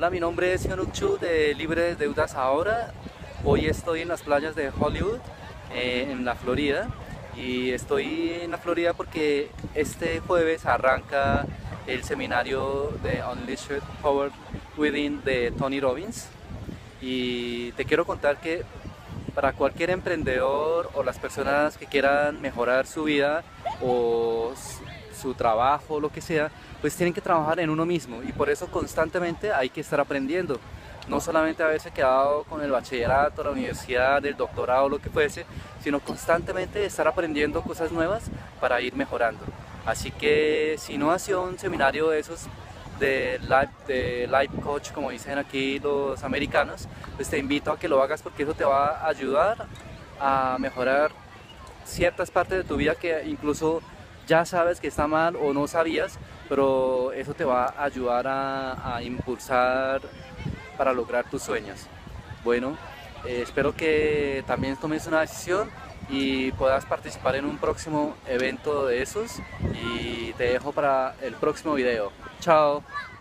Hola, mi nombre es Hyunuk Chu de Libre de Deudas Ahora. Hoy estoy en las playas de Hollywood, en la Florida. Y estoy en la Florida porque este jueves arranca el seminario de Unleashed Power Within de Tony Robbins. Y te quiero contar que para cualquier emprendedor o las personas que quieran mejorar su vida o su trabajo, lo que sea, pues tienen que trabajar en uno mismo y por eso constantemente hay que estar aprendiendo. No solamente haberse quedado con el bachillerato, la universidad, el doctorado, lo que fuese, sino constantemente estar aprendiendo cosas nuevas para ir mejorando. Así que si no has sido un seminario de esos de life coach, como dicen aquí los americanos, pues te invito a que lo hagas porque eso te va a ayudar a mejorar ciertas partes de tu vida que incluso ya sabes que está mal o no sabías, pero eso te va a ayudar a impulsar para lograr tus sueños. Bueno, espero que también tomes una decisión y puedas participar en un próximo evento de esos y te dejo para el próximo video. Chao.